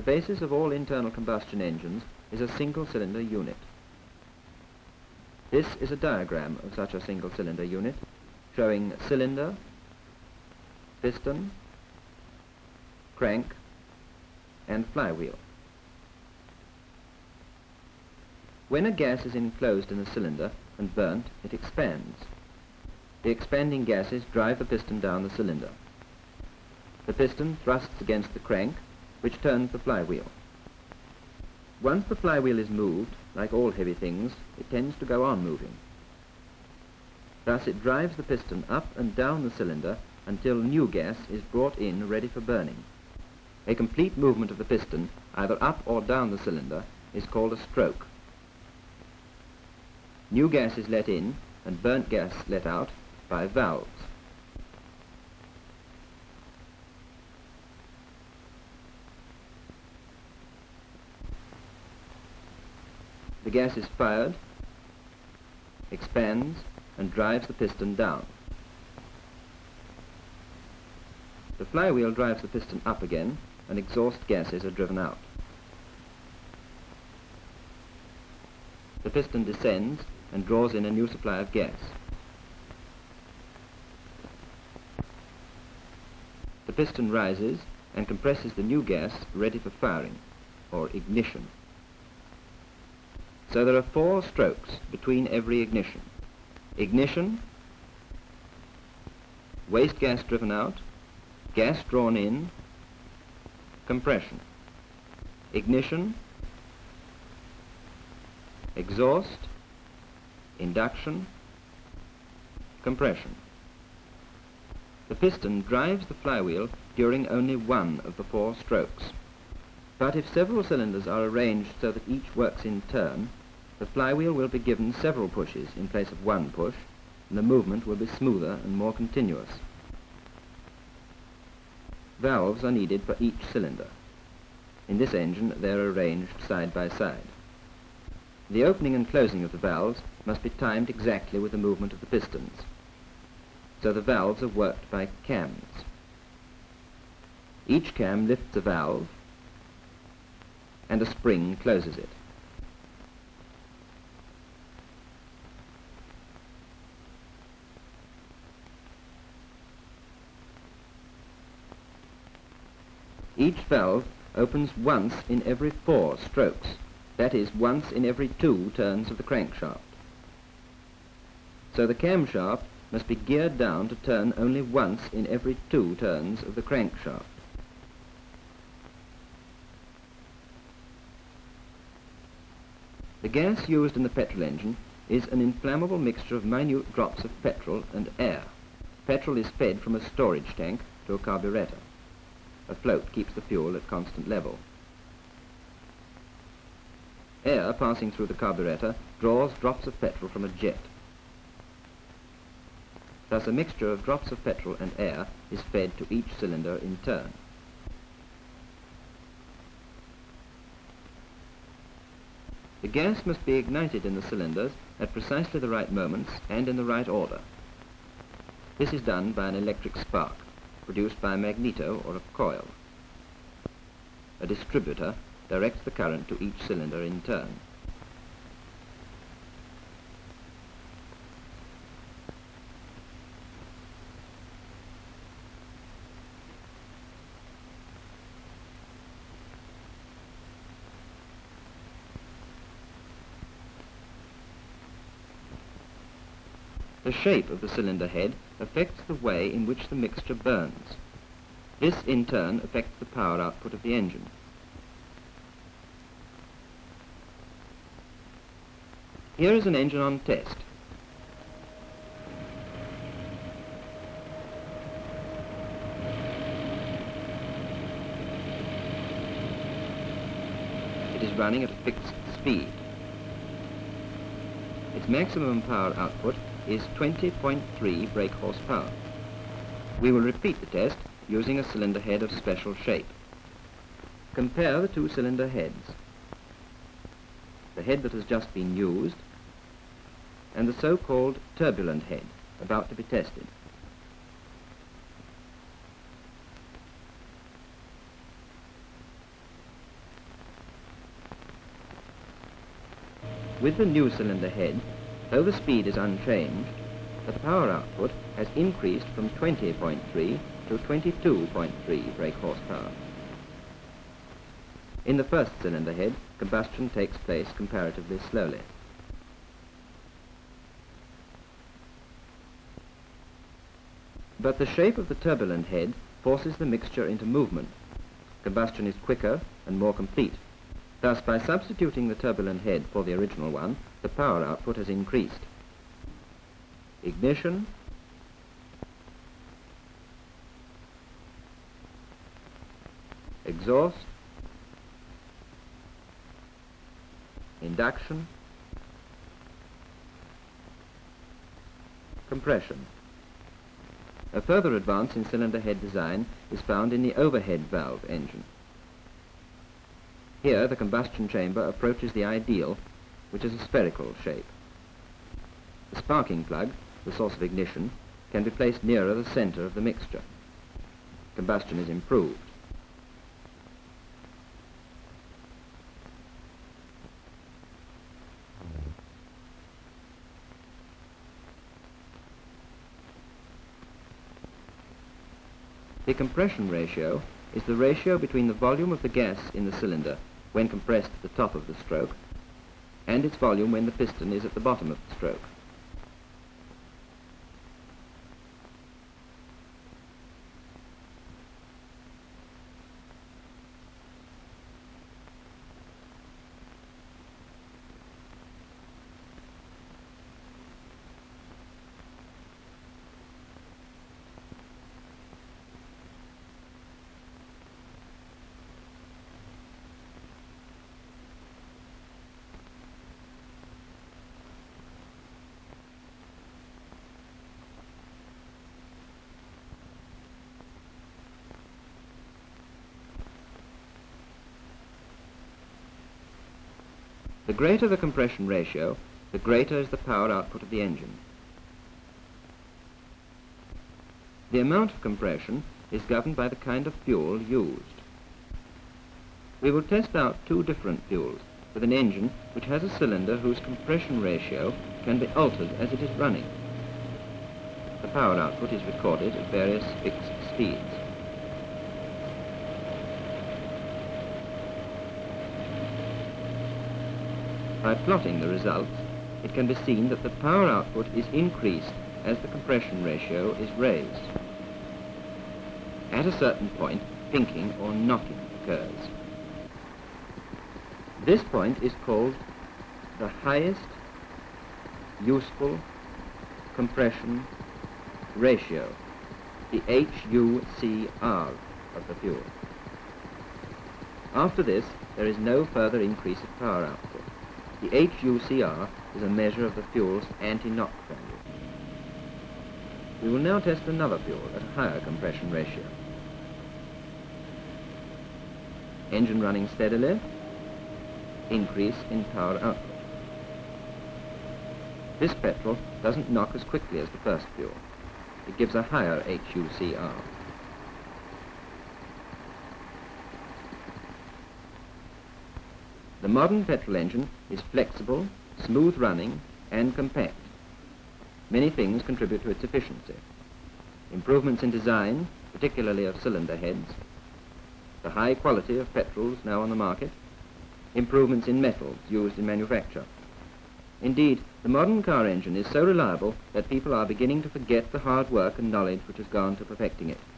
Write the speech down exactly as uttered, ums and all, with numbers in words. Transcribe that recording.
basis of all internal combustion engines is a single-cylinder unit. This is a diagram of such a single-cylinder unit, showing cylinder, piston, crank, and flywheel. When a gas is enclosed in a cylinder and burnt, it expands. The expanding gases drive the piston down the cylinder. The piston thrusts against the crank, which turns the flywheel. Once the flywheel is moved, like all heavy things, it tends to go on moving. Thus it drives the piston up and down the cylinder until new gas is brought in ready for burning. A complete movement of the piston, either up or down the cylinder, is called a stroke. New gas is let in and burnt gas let out by valves. The gas is fired, expands, and drives the piston down. The flywheel drives the piston up again, and exhaust gases are driven out. The piston descends and draws in a new supply of gas. The piston rises and compresses the new gas ready for firing, or ignition. So there are four strokes between every ignition. Ignition, waste gas driven out, gas drawn in, compression. Ignition, exhaust, induction, compression. The piston drives the flywheel during only one of the four strokes. But if several cylinders are arranged so that each works in turn, the flywheel will be given several pushes in place of one push, and the movement will be smoother and more continuous. Valves are needed for each cylinder. In this engine they are arranged side by side. The opening and closing of the valves must be timed exactly with the movement of the pistons. So the valves are worked by cams. Each cam lifts a valve, and a spring closes it. Each valve opens once in every four strokes, that is, once in every two turns of the crankshaft. So the camshaft must be geared down to turn only once in every two turns of the crankshaft. The gas used in the petrol engine is an inflammable mixture of minute drops of petrol and air. Petrol is fed from a storage tank to a carburetor. A float keeps the fuel at constant level. Air passing through the carburetor draws drops of petrol from a jet. Thus a mixture of drops of petrol and air is fed to each cylinder in turn. The gas must be ignited in the cylinders at precisely the right moments and in the right order. This is done by an electric spark, produced by a magneto or a coil. A distributor directs the current to each cylinder in turn. The shape of the cylinder head affects the way in which the mixture burns. This, in turn, affects the power output of the engine. Here is an engine on test. It is running at a fixed speed. Its maximum power output is twenty point three brake horsepower. We will repeat the test using a cylinder head of special shape. Compare the two cylinder heads. The head that has just been used and the so-called turbulent head about to be tested. With the new cylinder head, though the speed is unchanged, the power output has increased from twenty point three to twenty-two point three brake horsepower. In the first cylinder head, combustion takes place comparatively slowly. But the shape of the turbulent head forces the mixture into movement. Combustion is quicker and more complete. Thus, by substituting the turbulent head for the original one, the power output has increased. Ignition, exhaust, induction, compression. A further advance in cylinder head design is found in the overhead valve engine. Here the combustion chamber approaches the ideal, which is a spherical shape. The sparking plug, the source of ignition, can be placed nearer the center of the mixture. Combustion is improved. The compression ratio is the ratio between the volume of the gas in the cylinder when compressed at the top of the stroke and its volume when the piston is at the bottom of the stroke. The greater the compression ratio, the greater is the power output of the engine. The amount of compression is governed by the kind of fuel used. We will test out two different fuels with an engine which has a cylinder whose compression ratio can be altered as it is running. The power output is recorded at various fixed speeds. By plotting the results, it can be seen that the power output is increased as the compression ratio is raised. At a certain point, pinking or knocking occurs. This point is called the highest useful compression ratio, the H U C R of the fuel. After this, there is no further increase of power output. The H U C R is a measure of the fuel's anti-knock value. We will now test another fuel at a higher compression ratio. Engine running steadily, increase in power output. This petrol doesn't knock as quickly as the first fuel. It gives a higher H U C R. The modern petrol engine is flexible, smooth running, and compact. Many things contribute to its efficiency. Improvements in design, particularly of cylinder heads, the high quality of petrols now on the market, improvements in metals used in manufacture. Indeed, the modern car engine is so reliable that people are beginning to forget the hard work and knowledge which has gone to perfecting it.